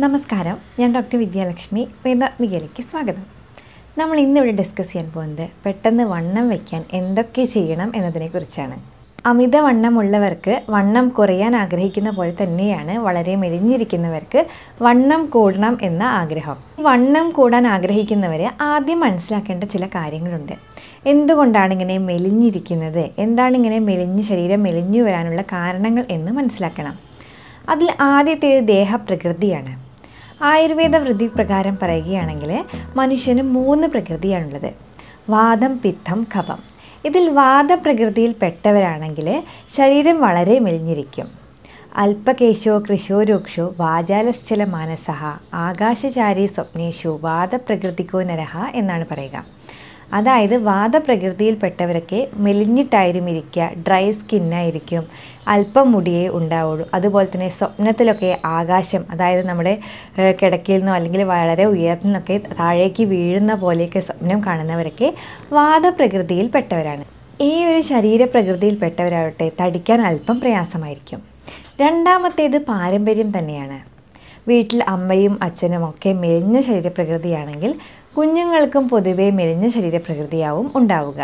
നമസ്കാരം, ഞാൻ ഡോക്ടർ വിദ്യാലക്ഷ്മി. വേദാത്മികയിലേക്ക് സ്വാഗതം. നമ്മൾ ഇന്നിവിടെ ഡിസ്കസ് ചെയ്യാൻ പോകുന്നത് പെട്ടെന്ന് വണ്ണം വയ്ക്കാൻ എന്തൊക്കെ ചെയ്യണം എന്നതിനെക്കുറിച്ചാണ്. അമിതവണ്ണമുള്ളവർക്ക് വണ്ണം കുറയാൻ ആഗ്രഹിക്കുന്ന പോലെ തന്നെയാണ് വളരെ മെലിഞ്ഞിരിക്കുന്നവർക്ക് വണ്ണം കൂടണം എന്ന ആഗ്രഹം. വണ്ണം കൂടാൻ ആഗ്രഹിക്കുന്നവർ ആദ്യം മനസ്സിലാക്കേണ്ട ചില കാര്യങ്ങളുണ്ട്. എന്തുകൊണ്ടാണ് ഇങ്ങനെ മെലിഞ്ഞിരിക്കുന്നത്, എന്താണ് ഇങ്ങനെ ശരീരം മെലിഞ്ഞു വരാനുള്ള കാരണങ്ങൾ എന്ന് മനസ്സിലാക്കണം. അതിൽ ആദ്യത്തേത് ദേഹപ്രകൃതിയാണ്. ആയുർവേദ വൃത്തി പ്രകാരം പറയുകയാണെങ്കിൽ മനുഷ്യന് 3 പ്രകൃതിയാണുള്ളത്: വാതം, പിത്തം, കഫം. ഇതിൽ വാതപ്രകൃതിയിൽ പെട്ടവരാണെങ്കിൽ ശരീരം വളരെ മെലിഞ്ഞിരിക്കും. അല്പകേശോ കൃശോ രൂക്ഷോ വാചാലശ്ചല മാനസഃ ആകാശചാരി സ്വപ്നേഷു വാതപ്രകൃതിക്കോ നരഹ എന്നാണ് പറയുക. അതായത് വാതപ്രകൃതിയിൽപ്പെട്ടവരൊക്കെ മെലിഞ്ഞിട്ടായിരിക്കും ഇരിക്കുക, ഡ്രൈ സ്കിന്നായിരിക്കും, അല്പം മുടിയേ ഉണ്ടാവുള്ളൂ. അതുപോലെ തന്നെ സ്വപ്നത്തിലൊക്കെ ആകാശം, അതായത് നമ്മുടെ കിടക്കയിൽ നിന്നോ അല്ലെങ്കിൽ വളരെ ഉയരത്തിൽ നിന്നൊക്കെ താഴേക്ക് വീഴുന്ന പോലെയൊക്കെ സ്വപ്നം കാണുന്നവരൊക്കെ വാതപ്രകൃതിയിൽപ്പെട്ടവരാണ്. ഈ ഒരു ശരീരപ്രകൃതിയിൽപ്പെട്ടവരാവട്ടെ തടിക്കാൻ അല്പം പ്രയാസമായിരിക്കും. രണ്ടാമത്തേത് പാരമ്പര്യം തന്നെയാണ്. വീട്ടിൽ അമ്മയും അച്ഛനും ഒക്കെ മെലിഞ്ഞ ശരീരപ്രകൃതിയാണെങ്കിൽ കുഞ്ഞുങ്ങൾക്കും പൊതുവെ മെലിഞ്ഞ ശരീരപ്രകൃതിയാവും ഉണ്ടാവുക.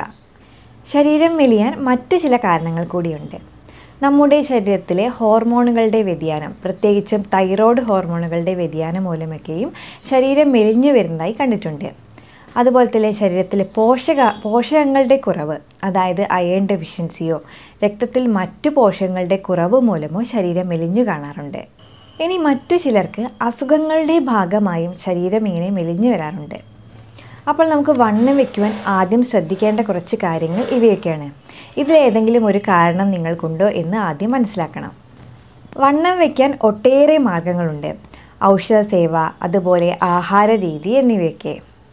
ശരീരം മെലിയാൻ മറ്റു ചില കാരണങ്ങൾ കൂടിയുണ്ട്. നമ്മുടെ ശരീരത്തിലെ ഹോർമോണുകളുടെ വ്യതിയാനം, പ്രത്യേകിച്ചും തൈറോയ്ഡ് ഹോർമോണുകളുടെ വ്യതിയാനം മൂലമൊക്കെയും ശരീരം മെലിഞ്ഞു വരുന്നതായി കണ്ടിട്ടുണ്ട്. അതുപോലെ തന്നെ ശരീരത്തിലെ പോഷകങ്ങളുടെ കുറവ്, അതായത് അയൺ ഡെഫിഷ്യൻസിയോ രക്തത്തിൽ മറ്റു പോഷകങ്ങളുടെ കുറവ് മൂലമോ ശരീരം മെലിഞ്ഞു കാണാറുണ്ട്. ഇനി മറ്റു ചിലർക്ക് അസുഖങ്ങളുടെ ഭാഗമായും ശരീരം ഇങ്ങനെ മെലിഞ്ഞു വരാറുണ്ട്. അപ്പോൾ നമുക്ക് വണ്ണം വയ്ക്കുവാൻ ആദ്യം ശ്രദ്ധിക്കേണ്ട കുറച്ച് കാര്യങ്ങൾ ഇവയൊക്കെയാണ്. ഇതിലേതെങ്കിലും ഒരു കാരണം നിങ്ങൾക്കുണ്ടോ എന്ന് ആദ്യം മനസ്സിലാക്കണം. വണ്ണം വയ്ക്കാൻ ഒട്ടേറെ മാർഗങ്ങളുണ്ട്: ഔഷധ സേവ, അതുപോലെ ആഹാര രീതി എന്നിവയൊക്കെ.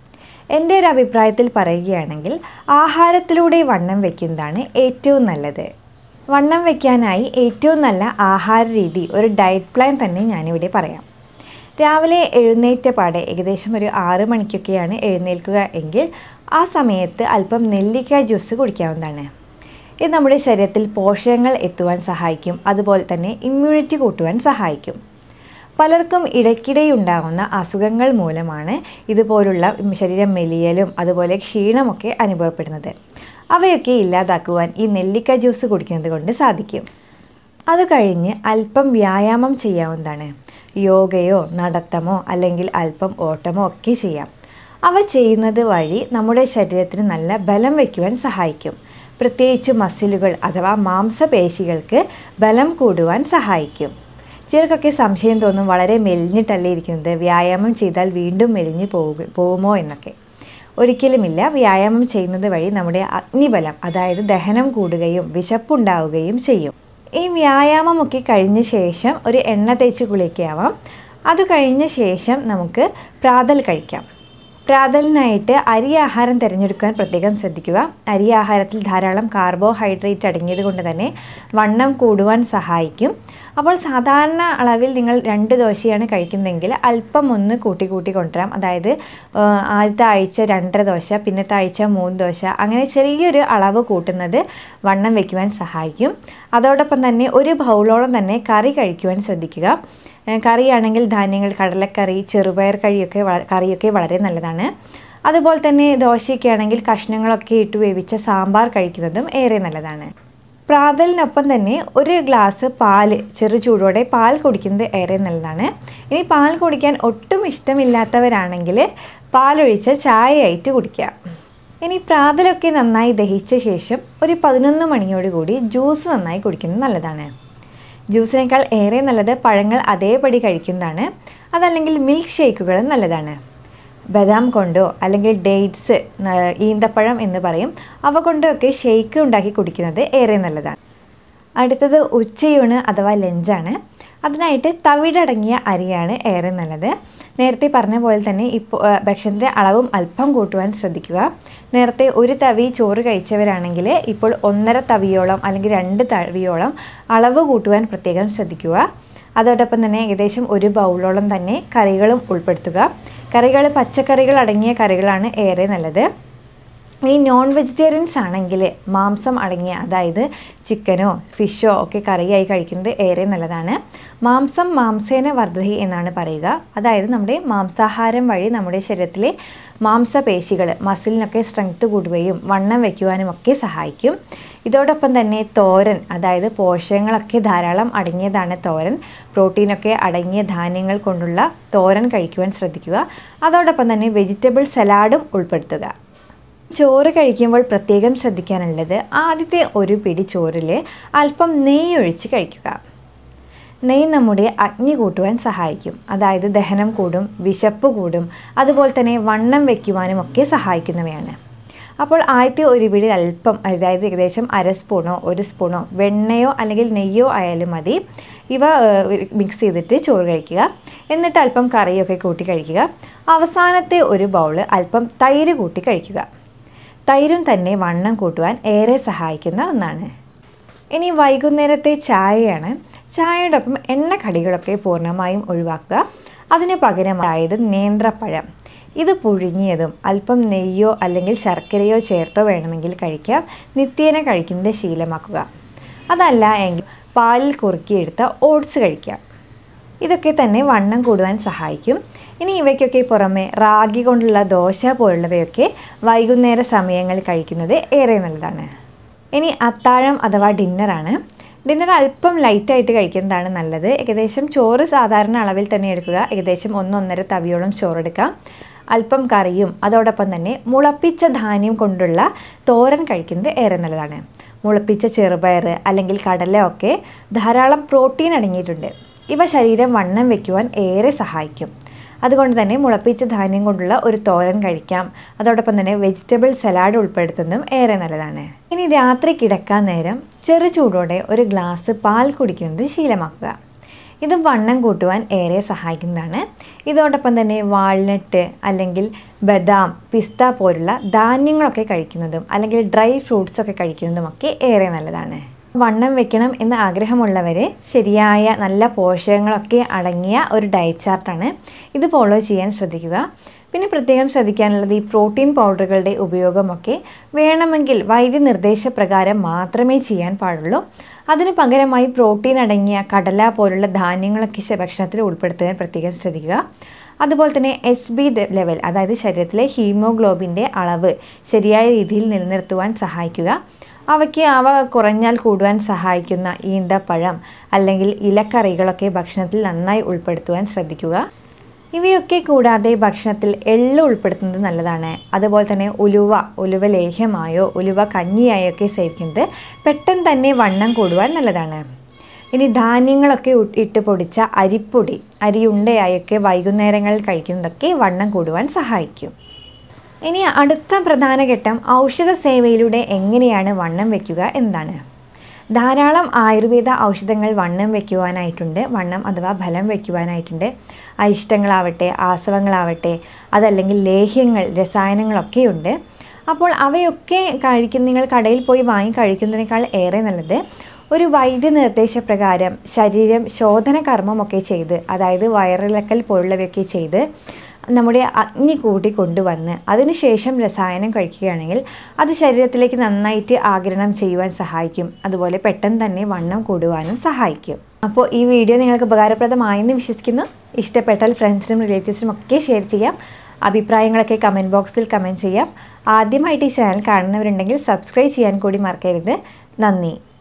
എൻ്റെ ഒരു അഭിപ്രായത്തിൽ പറയുകയാണെങ്കിൽ ആഹാരത്തിലൂടെ വണ്ണം വയ്ക്കുന്നതാണ് ഏറ്റവും നല്ലത്. വണ്ണം വയ്ക്കാനായി ഏറ്റവും നല്ല ആഹാര രീതി, ഒരു ഡയറ്റ് പ്ലാൻ തന്നെ ഞാനിവിടെ പറയാം. രാവിലെ എഴുന്നേറ്റ പാടെ ഏകദേശം ഒരു 6 മണിക്കൊക്കെയാണ് എഴുന്നേൽക്കുക എങ്കിൽ ആ സമയത്ത് അല്പം നെല്ലിക്ക ജ്യൂസ് കുടിക്കാവുന്നതാണ്. ഇത് നമ്മുടെ ശരീരത്തിൽ പോഷകങ്ങൾ എത്തുവാൻ സഹായിക്കും, അതുപോലെ തന്നെ ഇമ്മ്യൂണിറ്റി കൂട്ടുവാൻ സഹായിക്കും. പലർക്കും ഇടയ്ക്കിടെ ഉണ്ടാകുന്ന അസുഖങ്ങൾ മൂലമാണ് ഇതുപോലുള്ള ശരീരം മെലിയലും അതുപോലെ ക്ഷീണമൊക്കെ അനുഭവപ്പെടുന്നത്. അവയൊക്കെ ഇല്ലാതാക്കുവാൻ ഈ നെല്ലിക്ക ജ്യൂസ് കുടിക്കുന്നത് കൊണ്ട് സാധിക്കും. അത് കഴിഞ്ഞ് അല്പം വ്യായാമം ചെയ്യാവുന്നതാണ്. യോഗയോ നടത്തമോ അല്ലെങ്കിൽ അല്പം ഓട്ടമോ ഒക്കെ ചെയ്യാം. അവ ചെയ്യുന്നത് വഴി നമ്മുടെ ശരീരത്തിന് നല്ല ബലം വയ്ക്കുവാൻ സഹായിക്കും. പ്രത്യേകിച്ച് മസിലുകൾ അഥവാ മാംസപേശികൾക്ക് ബലം കൂടുവാൻ സഹായിക്കും. ചിലർക്കൊക്കെ സംശയം തോന്നും, വളരെ മെലിഞ്ഞിട്ടല്ലേ ഇരിക്കുന്നത്, വ്യായാമം ചെയ്താൽ വീണ്ടും മെലിഞ്ഞ് പോകുമോ എന്നൊക്കെ. ഒരിക്കലുമില്ല. വ്യായാമം ചെയ്യുന്നത് വഴി നമ്മുടെ അഗ്നിബലം, അതായത് ദഹനം കൂടുകയും വിശപ്പുണ്ടാവുകയും ചെയ്യും. ഈ വ്യായാമമൊക്കെ കഴിഞ്ഞ ശേഷം ഒരു എണ്ണ തേച്ച് കുളിക്കാവാം. അത് കഴിഞ്ഞ ശേഷം നമുക്ക് പ്രാതൽ കഴിക്കാം. പ്രാതലിനായിട്ട് അരി ആഹാരം തിരഞ്ഞെടുക്കാൻ പ്രത്യേകം ശ്രദ്ധിക്കുക. അരി ആഹാരത്തിൽ ധാരാളം കാർബോഹൈഡ്രേറ്റ് അടങ്ങിയത് കൊണ്ട് തന്നെ വണ്ണം കൂടുവാൻ സഹായിക്കും. അപ്പോൾ സാധാരണ അളവിൽ നിങ്ങൾ 2 ദോശയാണ് കഴിക്കുന്നതെങ്കിൽ അല്പം ഒന്ന് കൂട്ടി കൊണ്ടുവരാം. അതായത് ആദ്യത്തെ ആഴ്ച 2.5 ദോശ, പിന്നത്തെ ആഴ്ച 3 ദോശ, അങ്ങനെ ചെറിയൊരു അളവ് കൂട്ടുന്നത് വണ്ണം വയ്ക്കുവാൻ സഹായിക്കും. അതോടൊപ്പം തന്നെ ഒരു ബൗളോളം തന്നെ കറി കഴിക്കുവാൻ ശ്രദ്ധിക്കുക. കറിയാണെങ്കിൽ ധാന്യങ്ങൾ, കടലക്കറി, ചെറുപയർ കറിയൊക്കെ വളരെ നല്ലതാണ്. അതുപോലെ തന്നെ ദോശയൊക്കെ ആണെങ്കിൽ കഷ്ണങ്ങളൊക്കെ ഇട്ട് വേവിച്ച സാമ്പാർ കഴിക്കുന്നതും ഏറെ നല്ലതാണ്. പ്രാതലിനൊപ്പം തന്നെ ഒരു ഗ്ലാസ് പാല്, ചെറു ചൂടോടെ പാൽ കുടിക്കുന്നത് ഏറെ നല്ലതാണ്. ഇനി പാൽ കുടിക്കാൻ ഒട്ടും ഇഷ്ടമില്ലാത്തവരാണെങ്കിൽ പാലൊഴിച്ച ചായയായിട്ട് കുടിക്കുക. ഇനി പ്രാതലൊക്കെ നന്നായി ദഹിച്ച ശേഷം ഒരു 11 മണിയോടുകൂടി ജ്യൂസ് നന്നായി കുടിക്കുന്നത് നല്ലതാണ്. ജ്യൂസിനേക്കാൾ ഏറെ നല്ലത് പഴങ്ങൾ അതേപടി കഴിക്കുന്നതാണ്. അതല്ലെങ്കിൽ മിൽക്ക് ഷേക്കുകളും നല്ലതാണ്. ബദാം കൊണ്ടോ അല്ലെങ്കിൽ ഡേറ്റ്സ്, ഈന്തപ്പഴം എന്ന് പറയും, അവ കൊണ്ടൊക്കെ ഷേക്ക് ഉണ്ടാക്കി കുടിക്കുന്നത് ഏറെ നല്ലതാണ്. അടുത്തത് ഉച്ചയൂണ് അഥവാ ലഞ്ചാണ്. അതിനായിട്ട് തവിടടങ്ങിയ അരിയാണ് ഏറെ നല്ലത്. നേരത്തെ പറഞ്ഞ പോലെ തന്നെ ഇപ്പോൾ ഭക്ഷണത്തിൻ്റെ അളവും അല്പം കൂട്ടുവാൻ ശ്രദ്ധിക്കുക. നേരത്തെ 1 തവി ചോറ് കഴിച്ചവരാണെങ്കിൽ ഇപ്പോൾ 1.5 തവിയോളം അല്ലെങ്കിൽ 2 തവിയോളം അളവ് കൂട്ടുവാൻ പ്രത്യേകം ശ്രദ്ധിക്കുക. അതോടൊപ്പം തന്നെ ഏകദേശം 1 ബൗളോളം തന്നെ കറികളും ഉൾപ്പെടുത്തുക. കറികൾ പച്ചക്കറികൾ അടങ്ങിയ കറികളാണ് ഏറെ നല്ലത്. ഈ നോൺ വെജിറ്റേറിയൻസ് ആണെങ്കിൽ മാംസം അടങ്ങിയ, അതായത് ചിക്കനോ ഫിഷോ ഒക്കെ കറിയായി കഴിക്കുന്നത് ഏറെ നല്ലതാണ്. മാംസേന വർദ്ധതി എന്നാണ് പറയുക. അതായത് നമ്മുടെ മാംസാഹാരം വഴി നമ്മുടെ ശരീരത്തിലെ മാംസപേശികൾ, മസിലിനൊക്കെ സ്ട്രെങ്ത് കൂടുകയും വണ്ണം വയ്ക്കുവാനും ഒക്കെ സഹായിക്കും. ഇതോടൊപ്പം തന്നെ തോരൻ, അതായത് പോഷകങ്ങളൊക്കെ ധാരാളം അടങ്ങിയതാണ് തോരൻ. പ്രോട്ടീനൊക്കെ അടങ്ങിയ ധാന്യങ്ങൾ കൊണ്ടുള്ള തോരൻ കഴിക്കുവാൻ ശ്രദ്ധിക്കുക. അതോടൊപ്പം തന്നെ വെജിറ്റബിൾ സലാഡും ഉൾപ്പെടുത്തുക. ചോറ് കഴിക്കുമ്പോൾ പ്രത്യേകം ശ്രദ്ധിക്കാനുള്ളത്, ആദ്യത്തെ ഒരു പിടി ചോറിൽ അല്പം നെയ്യ് ഒഴിച്ച് കഴിക്കുക. നെയ്യ് നമ്മുടെ അഗ്നി കൂട്ടുവാൻ സഹായിക്കും. അതായത് ദഹനം കൂടും, വിശപ്പ് കൂടും, അതുപോലെ തന്നെ വണ്ണം വയ്ക്കുവാനും ഒക്കെ സഹായിക്കുന്നവയാണ്. അപ്പോൾ ആദ്യത്തെ ഒരു പിടി അല്പം, അതായത് ഏകദേശം 1/2 സ്പൂണോ 1 സ്പൂണോ വെണ്ണയോ അല്ലെങ്കിൽ നെയ്യോ ആയാലും മതി, ഇവ മിക്സ് ചെയ്തിട്ട് ചോറ് കഴിക്കുക. എന്നിട്ട് അല്പം കറിയൊക്കെ കൂട്ടി കഴിക്കുക. അവസാനത്തെ ഒരു ബൗള് അല്പം തൈര് കൂട്ടി കഴിക്കുക. തൈരും തന്നെ വണ്ണം കൂട്ടുവാൻ ഏറെ സഹായിക്കുന്ന ഒന്നാണ്. ഇനി വൈകുന്നേരത്തെ ചായയാണ്. ചായയോടൊപ്പം എണ്ണക്കടികളൊക്കെ പൂർണ്ണമായും ഒഴിവാക്കുക. അതിന് പകരമായത് നേന്ത്രപ്പഴം. ഇത് പുഴുങ്ങിയതും അല്പം നെയ്യോ അല്ലെങ്കിൽ ശർക്കരയോ ചേർത്തോ വേണമെങ്കിൽ കഴിക്കാം. നിത്യേന കഴിക്കുന്നത് ശീലമാക്കുക. അതല്ല എങ്കിൽ പാലിൽ കുറുക്കിയെടുത്ത ഓട്സ് കഴിക്കാം. ഇതൊക്കെ തന്നെ വണ്ണം കൂടുവാൻ സഹായിക്കും. ഇനി ഇവയ്ക്കൊക്കെ പുറമെ റാഗി കൊണ്ടുള്ള ദോശ പോലുള്ളവയൊക്കെ വൈകുന്നേര സമയങ്ങളിൽ കഴിക്കുന്നത് ഏറെ നല്ലതാണ്. ഇനി അത്താഴം അഥവാ ഡിന്നറാണ്. ഡിന്നർ അല്പം ലൈറ്റായിട്ട് കഴിക്കുന്നതാണ് നല്ലത്. ഏകദേശം ചോറ് സാധാരണ അളവിൽ തന്നെ എടുക്കുക. ഏകദേശം 1-1.5 തവിയോളം ചോറെടുക്കാം. അല്പം കറിയും അതോടൊപ്പം തന്നെ മുളപ്പിച്ച ധാന്യം കൊണ്ടുള്ള തോരൻ കഴിക്കുന്നത് ഏറെ നല്ലതാണ്. മുളപ്പിച്ച ചെറുപയർ അല്ലെങ്കിൽ കടല ഒക്കെ ധാരാളം പ്രോട്ടീൻ അടങ്ങിയിട്ടുണ്ട്. ഇവ ശരീരം വണ്ണം വയ്ക്കുവാൻ ഏറെ സഹായിക്കും. അതുകൊണ്ട് തന്നെ മുളപ്പിച്ച ധാന്യം കൊണ്ടുള്ള ഒരു തോരൻ കഴിക്കാം. അതോടൊപ്പം തന്നെ വെജിറ്റബിൾ സലാഡ് ഉൾപ്പെടുത്തുന്നതും ഏറെ നല്ലതാണ്. ഇനി രാത്രി കിടക്കാൻ നേരം ചെറു ചൂടോടെ ഒരു ഗ്ലാസ് പാൽ കുടിക്കുന്നത് ശീലമാക്കുക. ഇത് വണ്ണം കൂട്ടുവാൻ ഏറെ സഹായിക്കുന്നതാണ്. ഇതോടൊപ്പം തന്നെ വാൾനട്ട് അല്ലെങ്കിൽ ബദാം, പിസ്ത പോലുള്ള ധാന്യങ്ങളൊക്കെ കഴിക്കുന്നതും അല്ലെങ്കിൽ ഡ്രൈ ഫ്രൂട്ട്സൊക്കെ കഴിക്കുന്നതുമൊക്കെ ഏറെ നല്ലതാണ്. വണ്ണം വെക്കണം എന്ന ആഗ്രഹമുള്ളവർ ശരിയായ നല്ല പോഷകങ്ങളൊക്കെ അടങ്ങിയ ഒരു ഡയറ്റ് ചാർട്ടാണ്. ഇത് ഫോളോ ചെയ്യാൻ ശ്രദ്ധിക്കുക. പിന്നെ പ്രത്യേകം ശ്രദ്ധിക്കാനുള്ളത്, ഈ പ്രോട്ടീൻ പൗഡറുകളുടെ ഉപയോഗമൊക്കെ വേണമെങ്കിൽ വൈദ്യനിർദ്ദേശപ്രകാരം മാത്രമേ ചെയ്യാൻ പാടുള്ളൂ. അതിന് പകരമായി പ്രോട്ടീൻ അടങ്ങിയ കടല പോലുള്ള ധാന്യങ്ങളൊക്കെ ഭക്ഷണത്തിൽ ഉൾപ്പെടുത്താൻ പ്രത്യേകം ശ്രദ്ധിക്കുക. അതുപോലെ തന്നെ HB ലെവൽ, അതായത് ശരീരത്തിലെ ഹീമോഗ്ലോബിൻ്റെ അളവ് ശരിയായ രീതിയിൽ നിലനിർത്തുവാൻ സഹായിക്കുക. അവ കുറഞ്ഞാൽ കൂടുവാൻ സഹായിക്കുന്ന ഈന്തപ്പഴം അല്ലെങ്കിൽ ഇലക്കറികളൊക്കെ ഭക്ഷണത്തിൽ നന്നായി ഉൾപ്പെടുത്തുവാൻ ശ്രദ്ധിക്കുക. ഇവയൊക്കെ കൂടാതെ ഭക്ഷണത്തിൽ എള്ള് ഉൾപ്പെടുത്തുന്നത് നല്ലതാണ്. അതുപോലെ തന്നെ ഉലുവ ലേഹ്യമായോ ഉലുവ കഞ്ഞിയായോ ഒക്കെ സേവിക്കുന്നത് പെട്ടെന്ന് തന്നെ വണ്ണം കൂടുവാൻ നല്ലതാണ്. ഇനി ധാന്യങ്ങളൊക്കെ ഇട്ട് പൊടിച്ച അരിപ്പൊടി, അരിയുണ്ടയായൊക്കെ വൈകുന്നേരങ്ങളിൽ കഴിക്കുന്നതൊക്കെ വണ്ണം കൂടുവാൻ സഹായിക്കും. ഇനി അടുത്ത പ്രധാന ഘട്ടം ഔഷധ സേവയിലൂടെ എങ്ങനെയാണ് വണ്ണം വയ്ക്കുക എന്നതാണ്. ധാരാളം ആയുർവേദ ഔഷധങ്ങൾ വണ്ണം വയ്ക്കുവാനായിട്ടുണ്ട്, വണ്ണം അഥവാ ബലം വയ്ക്കുവാനായിട്ടുണ്ട്. അരിഷ്ടങ്ങളാവട്ടെ, ആസവങ്ങളാവട്ടെ, അതല്ലെങ്കിൽ ലേഹ്യങ്ങൾ, രസായനങ്ങളൊക്കെയുണ്ട്. അപ്പോൾ അവയൊക്കെ നിങ്ങൾ കടയിൽ പോയി വാങ്ങി കഴിക്കുന്നതിനേക്കാൾ ഏറെ നല്ലത് ഒരു വൈദ്യനിർദ്ദേശപ്രകാരം ശരീരം ശോധന കർമ്മമൊക്കെ ചെയ്ത്, അതായത് വയറിളക്കൽ പോലുള്ളവയൊക്കെ ചെയ്ത് നമ്മുടെ അഗ്നി കൂട്ടി കൊണ്ടുവന്ന് അതിനുശേഷം രസായനം കഴിക്കുകയാണെങ്കിൽ അത് ശരീരത്തിലേക്ക് നന്നായിട്ട് ആഗിരണം ചെയ്യുവാൻ സഹായിക്കും. അതുപോലെ പെട്ടെന്ന് തന്നെ വണ്ണം കൂടുവാനും സഹായിക്കും. അപ്പോൾ ഈ വീഡിയോ നിങ്ങൾക്ക് ഉപകാരപ്രദമായെന്ന് വിശ്വസിക്കുന്നു. ഇഷ്ടപ്പെട്ടാൽ ഫ്രണ്ട്സിനും റിലേറ്റീവ്സിനും ഒക്കെ ഷെയർ ചെയ്യാം. അഭിപ്രായങ്ങളൊക്കെ കമൻറ്റ് ബോക്സിൽ കമൻറ്റ് ചെയ്യാം. ആദ്യമായിട്ട് ഈ ചാനൽ കാണുന്നവരുണ്ടെങ്കിൽ സബ്സ്ക്രൈബ് ചെയ്യാൻ കൂടി മറക്കരുത്. നന്ദി.